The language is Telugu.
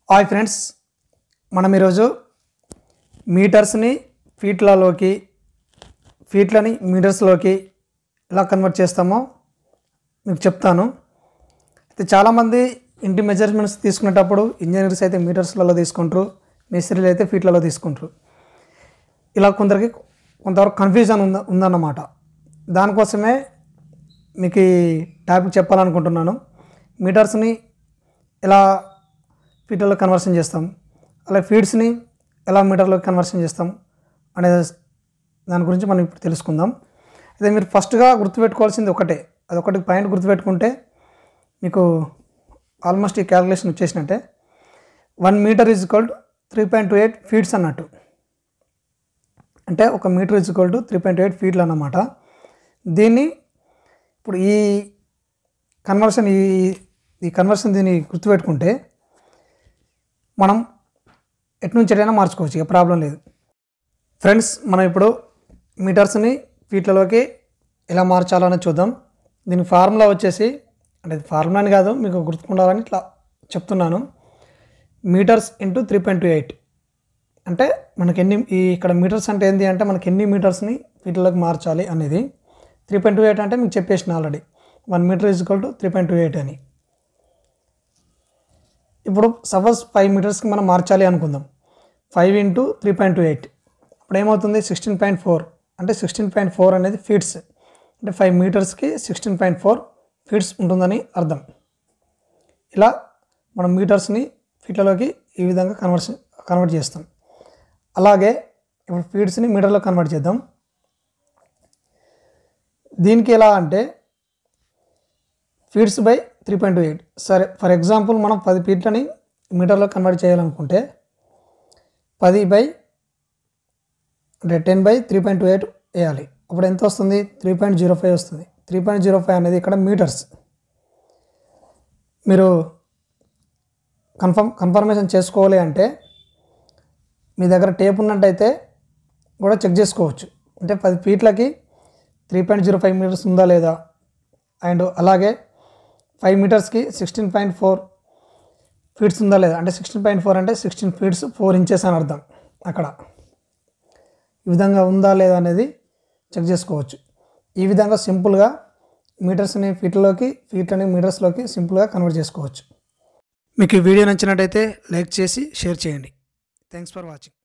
హాయ్ ఫ్రెండ్స్, మనం ఈరోజు మీటర్స్ని ఫీట్లలోకి, ఫీట్లని మీటర్స్లోకి ఎలా కన్వర్ట్ చేస్తామో మీకు చెప్తాను. అయితే చాలామంది ఇంటి మెజర్మెంట్స్ తీసుకునేటప్పుడు ఇంజనీర్స్ అయితే మీటర్స్లలో తీసుకుంటారు, మేస్త్రీలు అయితే ఫీట్లలో తీసుకుంటారు. ఇలా కొంతవరకు కన్ఫ్యూజన్ ఉందన్నమాట. దానికోసమే మీకు ఈ టాపిక్ చెప్పాలనుకుంటున్నాను. మీటర్స్ని ఎలా ఫీట్లలో కన్వర్షన్ చేస్తాం, అలాగే ఫీట్స్ని ఎలా మీటర్లోకి కన్వర్షన్ చేస్తాం అనే దాని గురించి మనం ఇప్పుడు తెలుసుకుందాం. అయితే మీరు ఫస్ట్గా గుర్తుపెట్టుకోవాల్సింది అదొకటి పాయింట్ గుర్తుపెట్టుకుంటే మీకు ఆల్మోస్ట్ ఈ క్యాలిక్యులేషన్ వచ్చేసినట్టే. 1 metre is equal to 3.28 feets అన్నట్టు. అంటే 1 మీటర్ ఈజ్ ఈక్వల్ టు 3.28 ఫీట్లు అన్నమాట. దీన్ని ఇప్పుడు ఈ కన్వర్షన్ దీన్ని గుర్తుపెట్టుకుంటే మనం ఎట్నుంచి ఎటైనా మార్చుకోవచ్చు, ఇక ప్రాబ్లం లేదు. ఫ్రెండ్స్, మనం ఇప్పుడు మీటర్స్ని ఫీట్లలోకి ఎలా మార్చాలని చూద్దాం. దీనికి ఫార్ములా వచ్చేసి, అంటే ఫార్ములా అని కాదు, మీకు గుర్తుకుండాలని ఇట్లా చెప్తున్నాను. మీటర్స్ ఇంటూ 3.28 అంటే మనకి ఇక్కడ మీటర్స్ అంటే ఏంటి అంటే మనకి ఎన్ని మీటర్స్ని ఫీట్లలోకి మార్చాలి అనేది. 3.28 అంటే మీకు చెప్పేసిన already 1 metre is equal to 3.28 అని. ఇప్పుడు సపోజ్ 5 మీటర్స్కి మనం మార్చాలి అనుకుందాం. 5 ఇంటూ 3.28 అప్పుడు ఏమవుతుంది? 16.4. అంటే 16.4 అనేది ఫీట్స్. అంటే 5 మీటర్స్కి 16.4 ఫీట్స్ ఉంటుందని అర్థం. ఇలా మనం మీటర్స్ని ఫీట్లలోకి ఈ విధంగా కన్వర్ట్ చేస్తాం. అలాగే ఇప్పుడు ఫీట్స్ని మీటర్లో కన్వర్ట్ చేద్దాం. దీనికి ఎలా అంటే ఫీట్స్ బై 3.28. సరే, ఫర్ ఎగ్జాంపుల్ మనం 10 ఫీట్లని మీటర్లో కన్వర్ట్ చేయాలనుకుంటే 10 బై అంటే 10 బై 3.28 వేయాలి. అప్పుడు ఎంత వస్తుంది? 3.05 వస్తుంది. 3.05 అనేది ఇక్కడ మీటర్స్. మీరు కన్ఫర్మేషన్ చేసుకోవాలి అంటే మీ దగ్గర టేప్ ఉన్నట్టయితే కూడా చెక్ చేసుకోవచ్చు. అంటే 10 ఫీట్లకి 3.05 మీటర్స్ ఉందా లేదా, అండ్ అలాగే 5 మీటర్స్కి 16.4 ఫీట్స్ ఉందా లేదా. అంటే 16.4 అంటే 16 ఫీట్స్ 4 ఇంచెస్ అని అర్థం. అక్కడ ఈ విధంగా ఉందా లేదా అనేది చెక్ చేసుకోవచ్చు. ఈ విధంగా సింపుల్గా మీటర్స్ని ఫీట్లలోకి, ఫీట్లని మీటర్స్లోకి సింపుల్గా కన్వర్ట్ చేసుకోవచ్చు. మీకు ఈ వీడియో నచ్చినట్టయితే లైక్ చేసి షేర్ చేయండి. Thanks for watching.